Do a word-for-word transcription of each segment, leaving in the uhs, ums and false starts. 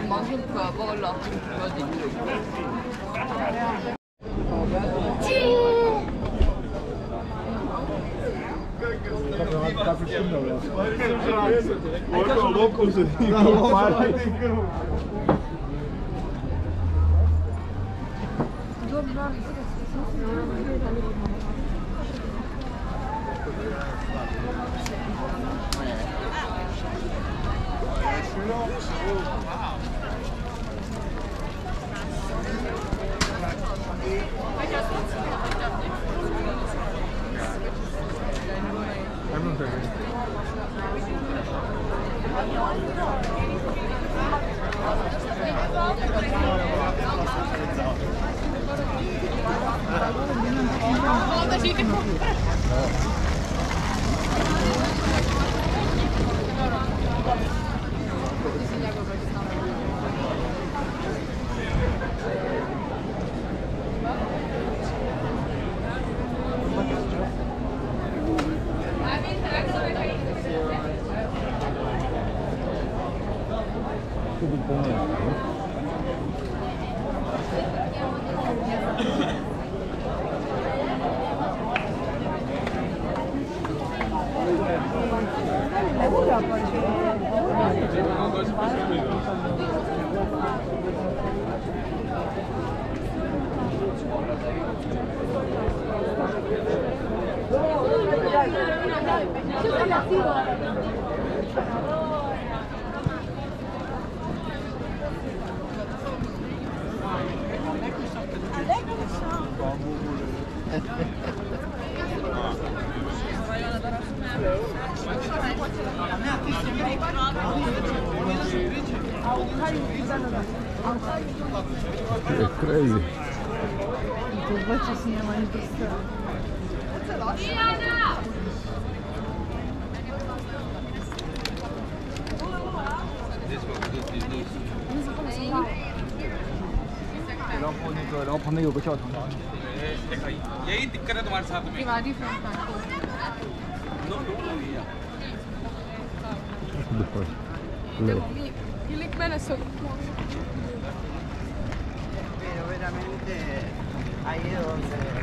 만두가 먹을라. 어디? It's crazy. 然后旁边有个教堂。 यही दिक्कत है तुम्हारे साथ में। दिवाली फ्रंट नो नो भैया। Il link bene solo. Pero veramente ahí es donde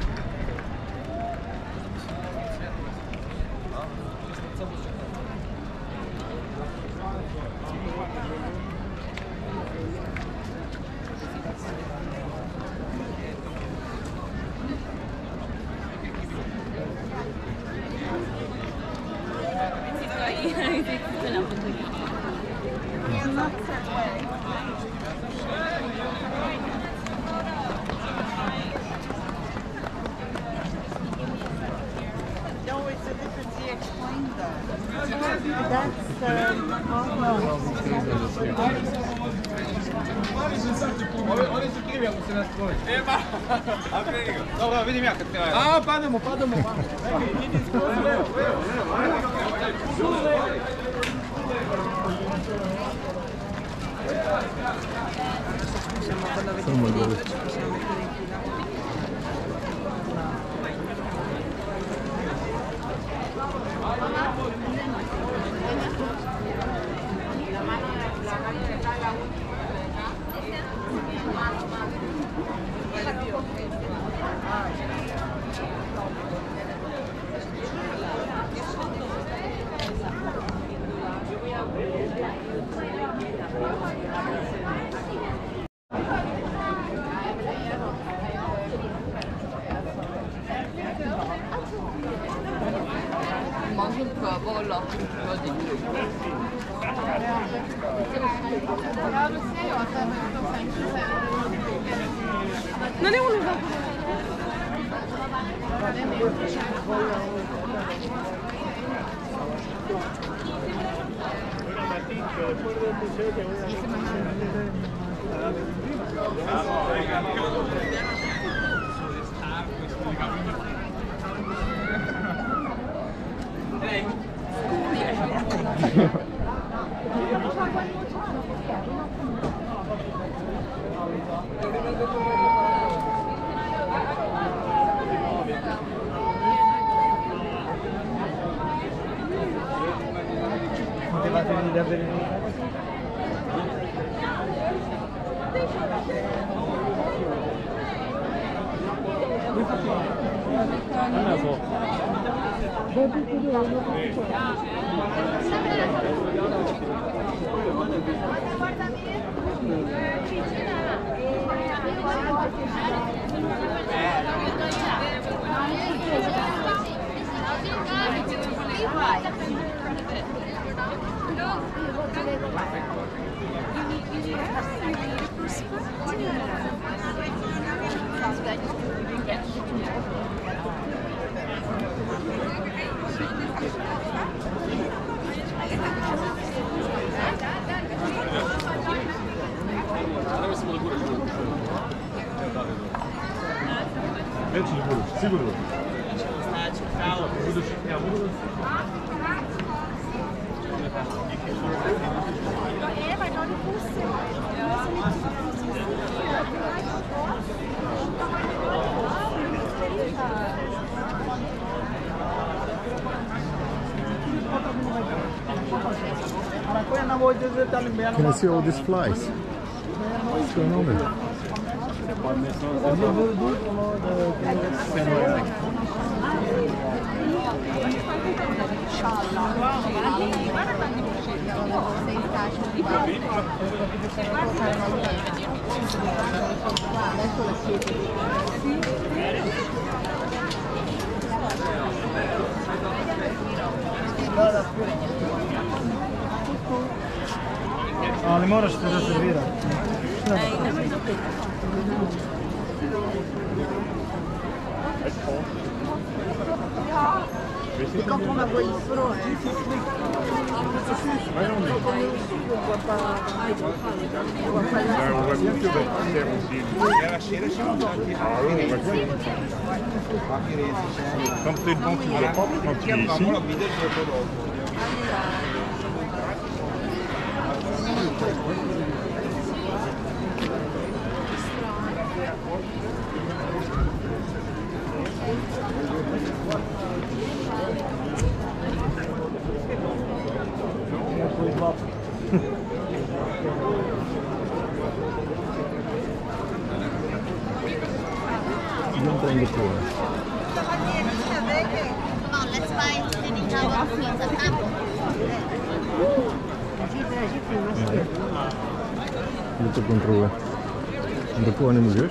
Dobra, vidim ja kad te... A, pademo, pademo, pademo. Samo dobro. 만두가 먹을라. 어디? Non è uno da Potevate venire a vedere. Nećeš budući, sigurno. Budući, ja budu. Can I see all these flies? What's going on there? Ali moraš se rezervirati. Et quand on la voit ici, Comme c'est bon, tu ne vois pas quand tu es ici. Non prendo cuore. Come on, let's find Leaning Tower of Pisa, Campo. Lupę kontrolę. Dokładnie mówisz?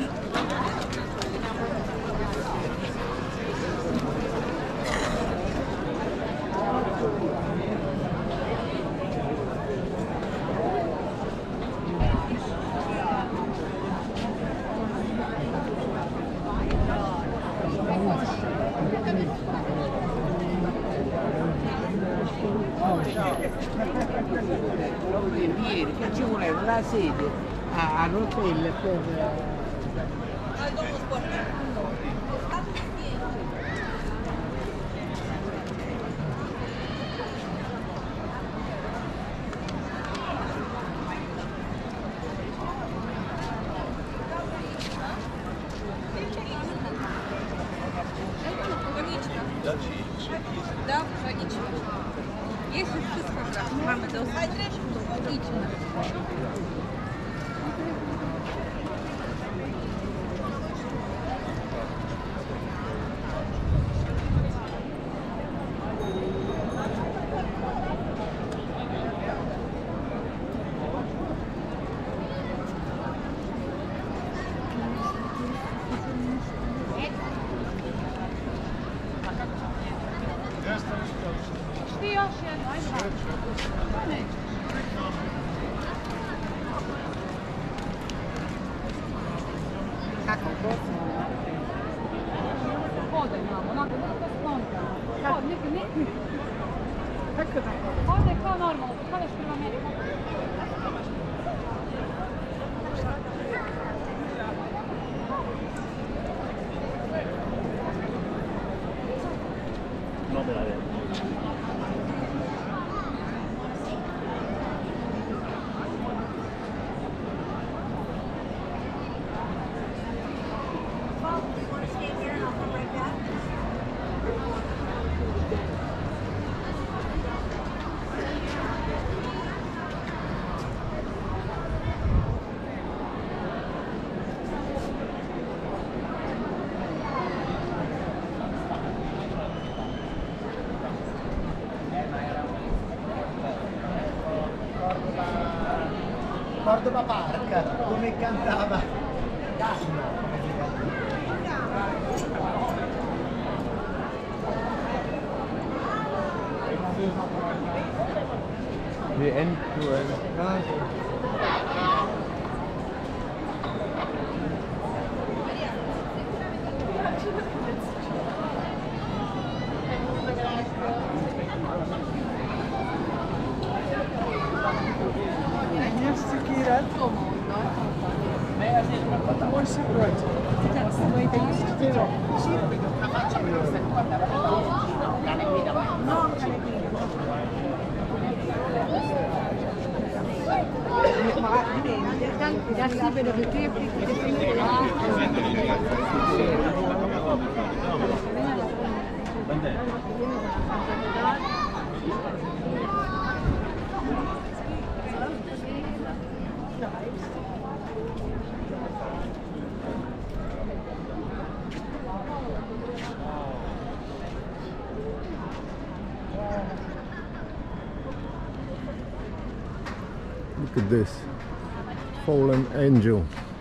ieri che ci voleva la sede all'hotel per Да, логично. Если wszystko mamy dosyć, idźmy. Cordova, Cordova Park, come cantava Dasno. The end to end. Look at this fallen angel.